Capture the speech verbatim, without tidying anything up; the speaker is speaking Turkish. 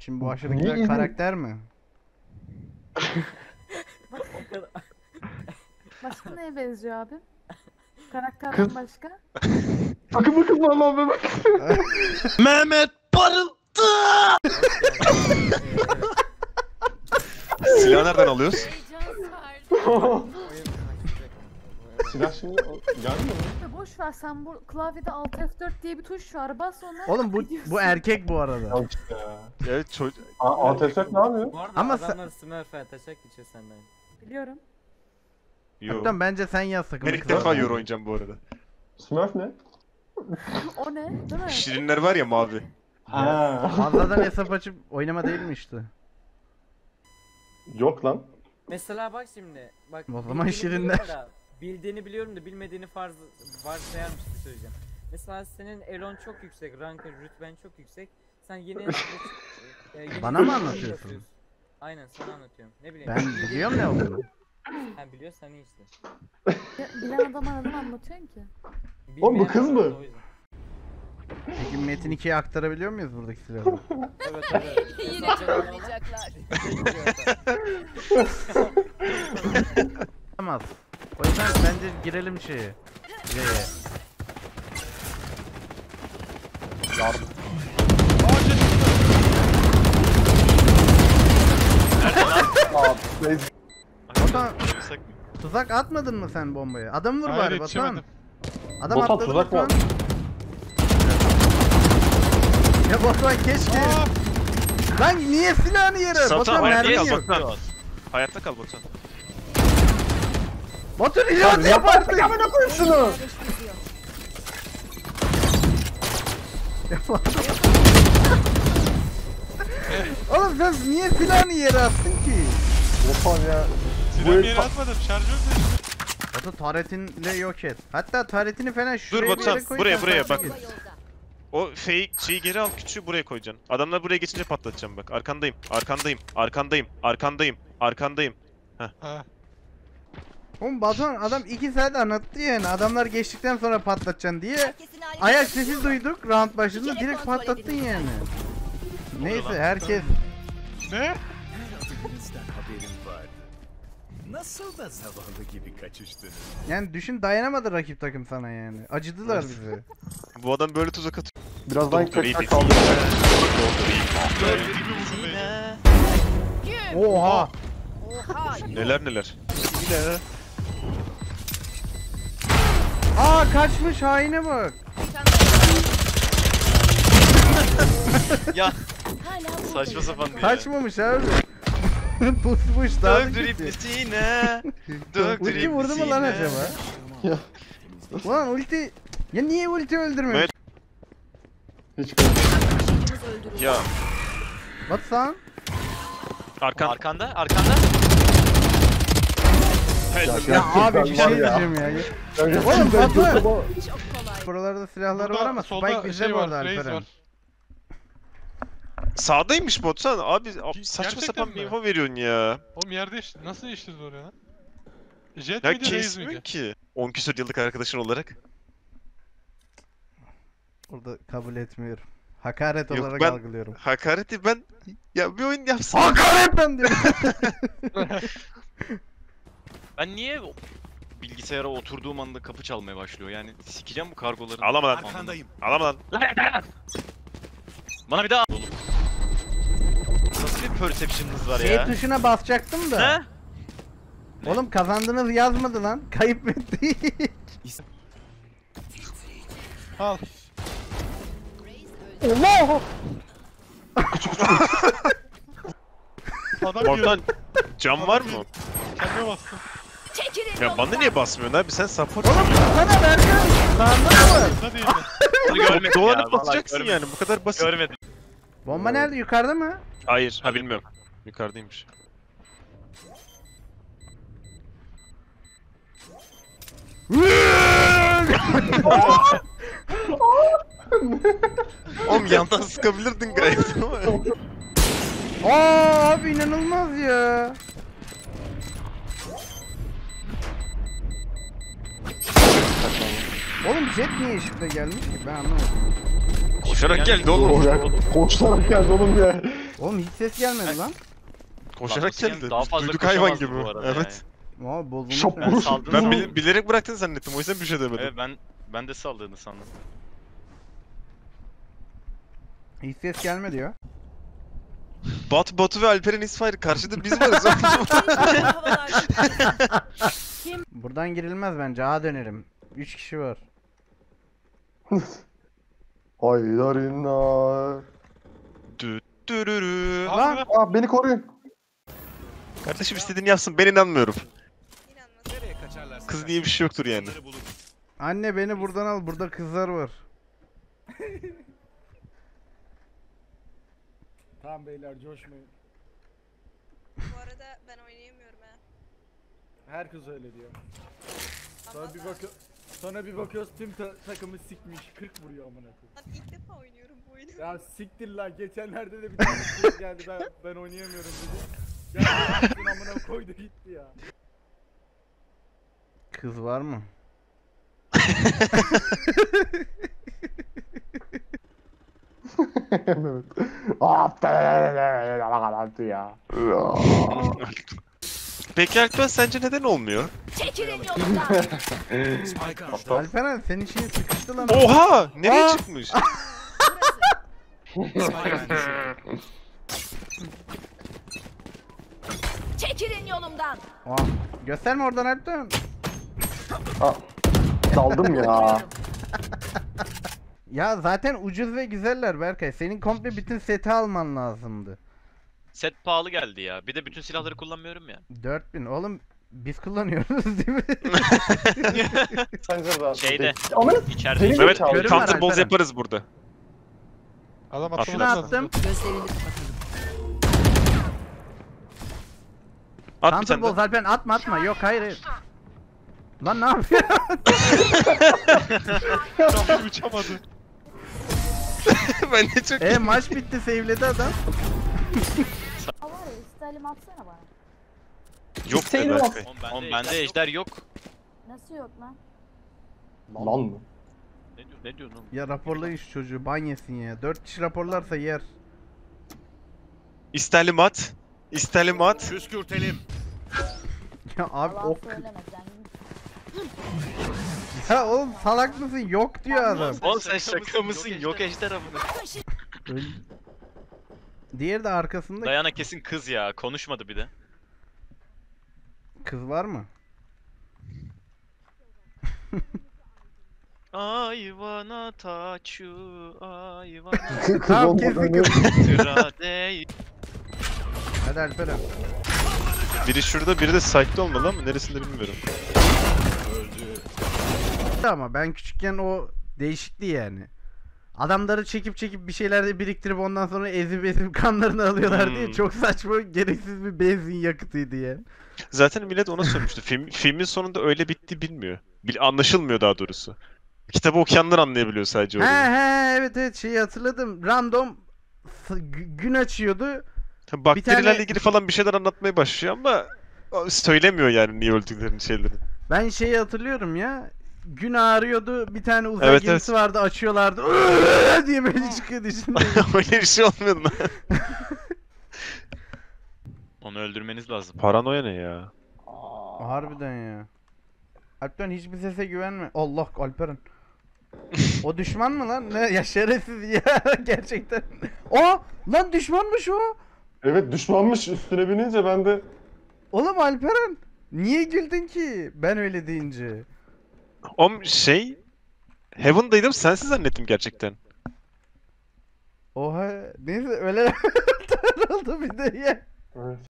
Şimdi bu aşağıdakiler karakter mi? Başka neye benziyor abi? Karakterden başka? Bakın bakın lan Mehmet. Mehmet parıldı. Silahı nereden alıyoruz? Silah şimdi gelmiyor mu? Boş ver, sen bu klavyede alt F dört diye bir tuş var, bas ona. Oğlum bu bu erkek bu arada. Al işte ya. Evet çocuk. A T S ne yapıyor? Bu arada Ama adamlar Smurf'e taşak geçiyor senden. Biliyorum. Yo. Hatta bence sen yaz sakın. Ben ilk defa Euro oynayacağım bu arada. Smurf ne? O ne? Değil mi? Şirinler var ya mavi. Ha. Fazladan hesap açıp oynama değil mi işte? Yok lan. Mesela bak şimdi. Bak, O zaman bildiğini şirinler. biliyorum da, bildiğini biliyorum da bilmediğini farz varsayarmışım söyleyeceğim. Mesela senin elon çok yüksek, rankın, rütben çok yüksek. Sen yeni, e, yeni Bana mı bir anlatıyorsun? yapıyorsun. Aynen sana anlatıyorum. Ne bileyim. Ben biliyorum ne olduğunu. Sen biliyorsan iyi işte. Ya, bilen adam aradım anlatıyorsun ki. Oğlum bu Bilmeyen kız adam mı? da o yüzden. Peki Metin ikiye aktarabiliyor muyuz buradaki silahı? Evet evet. Yine trolleyecekler. Tamam. O yüzden bence girelim şeye. Şeye. Yardım. Abi, Batuhan, tuzak atmadın mı sen bombayı? Adam vur bari Batuhan. Adam Batuhan, atladı tuzak mı Batuhan. Ya Batuhan keşke. Lan niye silahını yere? Satan Batuhan hayatta mermi kal yok. Batuhan. Hayatta kal Batuhan. Batuhan reload yap artık. Amına koyayım şunu. Oğlum sen niye silahını yere attın ki? Batuhan ya. Silahımı yere atmadım, şarjör değişti. Batu taretinle yok et. Hatta taretini falan şuraya Dur bir Batuhan, yere koy. buraya, sen buraya takip bak. et. O fake şeyi geri al, küçüğü buraya koyacaksın. Adamlar buraya geçince patlatacağım bak. Arkandayım, arkandayım, arkandayım, arkandayım, arkandayım. Ha. Oğlum Batuhan adam iki saat anlattı yani. Adamlar geçtikten sonra patlatacaksın diye. Herkesin hali Ayak farklı. sesi duyduk round başında Bir kere direkt kontrol patlattın edildi. yani. Neyse herkes Ne? Bizden haberim vardı. Nasıl da zavallı gibi kaçıştınız. yani düşün dayanamadı rakip takım sana yani. Acıdılar bize. Bu adam böyle tuzak atıyor. Birazdan Doktor iyi tekrar değil. kaldı. Oha! Oha. Neler neler. Aa kaçmış haine bak. Ya Hala bu saçma sapan diye. Kaçmamış abi. Pusmuş daha da Döktür gitti. iblisine. Döktür Ulti vurdu mu lan iblisine. acaba? Ya. Ulan ulti... Ya niye ulti öldürmemiş? Evet. Hiç kalmadı. Ya Batu sen? arkan. Arkanda, arkanda. Ya abi bir şey Var ya. diyeceğim ya. Oğlum Batu! çok kolay. Buralarda silahlar var ama solda Spike bizde şey bu var, arada Raze Alperen. var. Sağdaymış Batuhan. Abi abi Ki- saçma gerçekten sapan mi? bir info veriyorsun ya. Oğlum yerde iş- nasıl değiştirdi oraya lan? Jet Ya miydi, Raze kesmiyor miydi? ki. on küsur yıllık arkadaşın olarak. Burada kabul etmiyorum. Hakaret Yok, olarak ben- algılıyorum. Hakareti ben... Ya bir oyun yapsın. Hakaretten diyorum. Ben niye bilgisayara oturduğum anda kapı çalmaya başlıyor? Yani sikeceğim bu kargoları. Ağlama lan. Arkandayım. Ağlama lan. Bana bir daha oğlum. Nasıl bir perception'ınız var Şey ya? tuşuna basacaktım da. Ne? Oğlum kazandınız yazmadı lan. Kayıp etti. Al. Allah! Adam Ortan diyor. cam var mı? Kendime bastım. Çekilin Ya bana niye basmıyorsun abi? Sen support. Oğlum sana Berkan. Sağında mı var? Burada değildi. Bunu görmedim ya. Dolanıp vallahi basacaksın görmedim. yani. Bu kadar basit. Görmedim. Bomba nerede? Yukarıda mı? Hayır. Ha bilmiyorum. Yukarıdaymış. Oğlum yandan sıkabilirdin gayet ama. Aa abi inanılmaz ya. Oğlum jet niye ışıkta gelmiş ki ben anlamadım. Koşarak geldi oğlum. Koşarak geldi oğlum ya. Oğlum hiç ses gelmedi lan. Koşarak Nasıl yani? geldi. Daha Biz fazla duyduk hayvan koşamazdı gibi. bu arada Evet. Aa bozulmuş. Şap ya. Ben saldım. Ben bile- bilerek bıraktın zannettim. O yüzden bir şey demedim. Evet ben ben de saldığını sandım. Hiç ses gelmedi ya. Batu, Batu ve Alperen Isfire karşıda biz varız. Buradan girilmez bence. A dönerim. üç kişi var. Haydarinler. Düt dürürü. Lan! Aa beni koruyun. Kardeşim istediğini yapsın. Ben inanmıyorum. Nereye kaçarlarsa Kız diye bir şey yoktur yani. kaçarları bulun. Anne beni buradan al. Burada kızlar var. Tamam beyler coşmayın. Bu arada ben oynayamıyorum ha. Herkes öyle diyor. Sonra bir bakıyor Sonra bir bakıyoruz tüm ta- takımı sikmiş. kırk vuruyor amına koyayım. Ben ilk defa oynuyorum bu oyunu. Ya siktir lan geçenlerde de bir tane kız geldi ben ben oynayamıyorum dedi. Ya bütün amına koydu gitti ya. Kız var mı? Evet. Aa ya. Peki Alperen sence neden olmuyor? Çekilin yolumdan. Spike altta. Alperen senin şeyin sıkıştı lan. Oha! Nereye Aa! çıkmış? Spike bende. Çekilin yolumdan. Aa, gösterme oradan Alperen. Aa, daldım ya. Ya zaten ucuz ve güzeller Berkay. Senin komple bütün seti alman lazımdı. Set pahalı geldi ya. Bir de bütün silahları kullanmıyorum ya. dört bin. Oğlum biz kullanıyoruz değil mi? Sence de. Şeyde. Ama İçeride. Senin- Evet, Görün var counter balls Alperen. yaparız burada. Adam Atla. Şunu atlamak attım. At bir Counter tane balls daha. Alperen atma atma. Yok hayır hayır. Lan ne yapıyor? Tam uçamadı. Ben de çok e maç bitti save'ledi adam. Aa var ya istelim atsana bana. yok İsteğini be bak. Berkay. Oğlum bende, Oğlum, bende ejder yok. Nasıl yok lan? Lan mı? Ne, diyor, ne diyorsun oğlum? Ya raporlayın şu çocuğu ban yesin ya. dört kişi raporlarsa yer. İstelim at. İstelim at. Püskürtelim. Ya abi Yalan ok. söyleme sen. Ya oğlum salak mısın? Yok diyor adam. Oğlum sen şaka mısın? Yok ejder amına. Diğeri de arkasında. Dayana kesin kız ya. Konuşmadı bir de. Kız var mı? I wanna touch you. I wanna Kız Tamam, olmadan kesin kız. trade. Hadi Alperen. Biri şurada, biri de site'de olmalı ama neresinde bilmiyorum. Ama ben küçükken o değişikti yani. Adamları çekip çekip bir şeyler de biriktirip ondan sonra ezip ezip kanlarını alıyorlar diye Hmm. çok saçma gereksiz bir benzin yakıtıydı yani. Zaten millet ona sormuştu. Film, filmin sonunda öyle bitti bilmiyor. Bil, anlaşılmıyor daha doğrusu. Kitabı okuyanlar anlayabiliyor sadece He öyle. he evet evet şeyi hatırladım. Random s- gü- gün açıyordu. Bakterilerle tane- ilgili falan bir şeyler anlatmaya başlıyor ama o söylemiyor yani niye öldüklerini şeyleri. Ben şeyi hatırlıyorum ya. Gün ağrıyordu. Bir tane uzay Evet, gemisi evet. vardı. Açıyorlardı. "Iıı!" diye böyle çıkıyordu içinde. Öyle bir şey olmuyordu lan. Onu öldürmeniz lazım. Paranoya ne ya? Harbiden ya. Alperen hiçbir sese güvenme. Allah Alperen. O düşman mı lan? Ne ya şerefsiz ya gerçekten. O lan düşmanmış o. Evet düşmanmış üstüne binince ben de. Oğlum Alperen niye güldün ki ben öyle deyince? Om şey Heaven'daydım sensiz zannettim gerçekten. Oha neyse öyle oldu bir de ya. Evet.